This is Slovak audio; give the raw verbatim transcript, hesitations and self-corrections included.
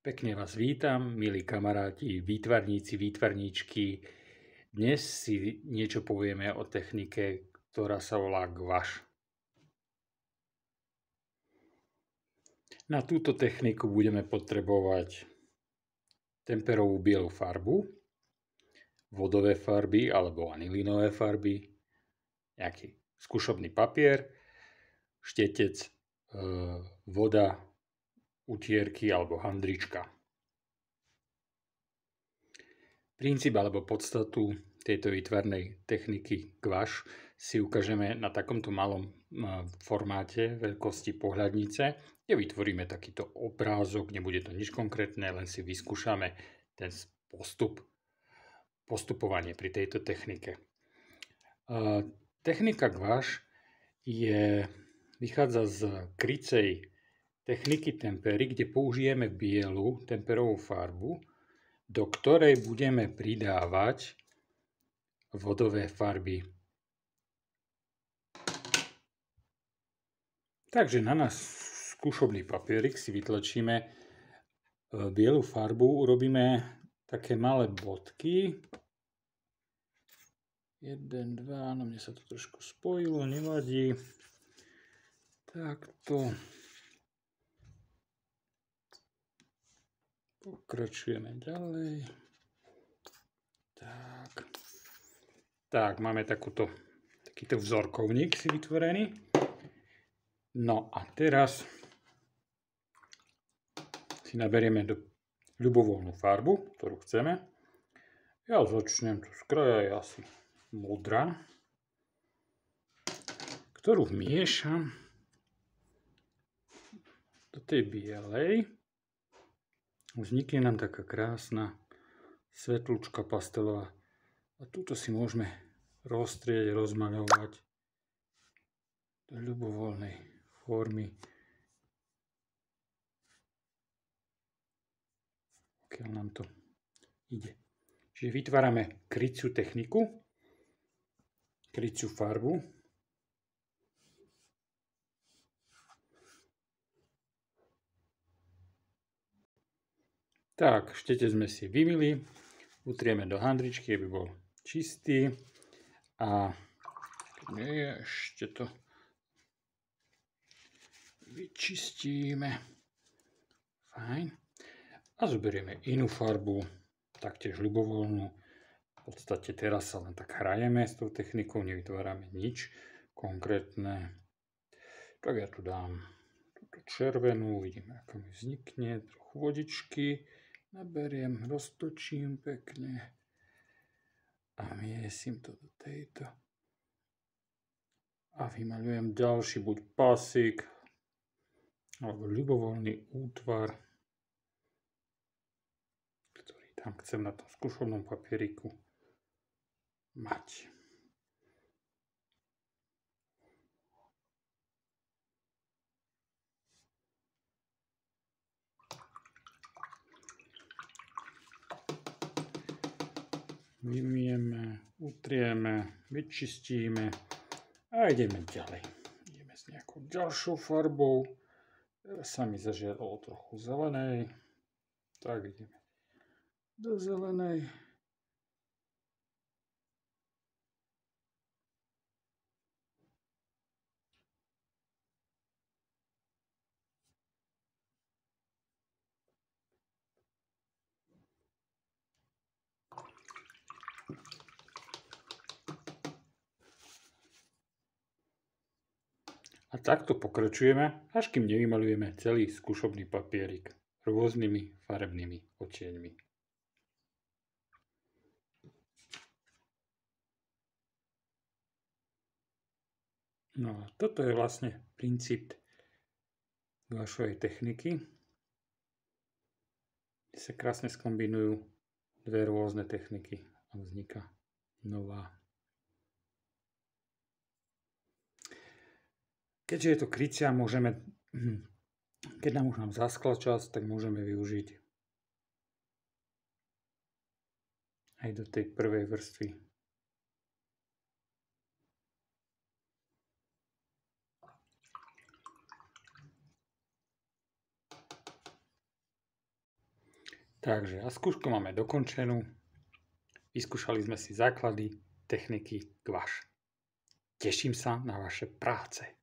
Pekne vás vítam, milí kamaráti, výtvarníci, výtvarníčky. Dnes si niečo povieme o technike, ktorá sa volá gouache. Na túto techniku budeme potrebovať temperovú bielu farbu, vodové farby alebo anilinové farby, nejaký skúšobný papier, štetec, voda, utierky alebo handrička. Princíp alebo podstatu tejto výtvarnej techniky gouache si ukážeme na takomto malom formáte veľkosti pohľadnice, kde vytvoríme takýto obrázok, nebude to nič konkrétne, len si vyskúšame ten postup, postupovanie pri tejto technike. Technika gouache je, vychádza z krycej techniky tempery, kde použijeme bielu temperovú farbu, do ktorej budeme pridávať vodové farby. Takže na náš skúšobný papierik si vytlačíme bielu farbu, urobíme také malé bodky. jeden, dva, no mne sa to trošku spojilo, nevadí. Takto. Pokračujeme ďalej. Tak. Tak, máme takúto, takýto vzorkovník si vytvorený. No a teraz si naberieme do ľubovoľnú farbu, ktorú chceme. Ja začnem tu z kraja, je asi modrá, ktorú vmiešam do tej bielej. Vznikne nám taká krásna svetlúčka pastelová a túto si môžeme roztrieť, rozmaľovať do ľubovoľnej formy, pokiaľ nám to ide. Čiže vytvárame kryciu techniku, kryciu farbu. Tak, štetec sme si vymyli, utrieme do handričky, aby bol čistý a nie je, ešte to vyčistíme. Fajn. A zoberieme inú farbu, taktiež ľubovoľnú. V podstate teraz sa len tak hrajeme s tou technikou, nevytvárame nič konkrétne. Tak ja tu dám túto červenú, uvidíme, ako mi vznikne, trochu vodičky. Naberiem, roztočím pekne a miesím to do tejto. A vymaľujem ďalší buď pásik, alebo ľubovoľný útvar, ktorý tam chcem na tom skúšobnom papieriku mať. Vymieme, utrieme, vyčistíme a ideme ďalej. Ideme s nejakou ďalšou farbou. Teraz sa mi zažiadalo trochu zelenej. Tak ideme do zelenej. A takto pokračujeme, až kým nevymaľujeme celý skúšobný papierik rôznymi farebnými odtieňmi. No a toto je vlastne princíp gouacheovej techniky, kde sa krásne skombinujú dve rôzne techniky a vzniká nová. Keďže je to krycia, môžeme, keď nám už nám zaskla čas, tak môžeme využiť aj do tej prvej vrstvy. Takže a skúšku máme dokončenú. Vyskúšali sme si základy techniky gouache. Teším sa na vaše práce.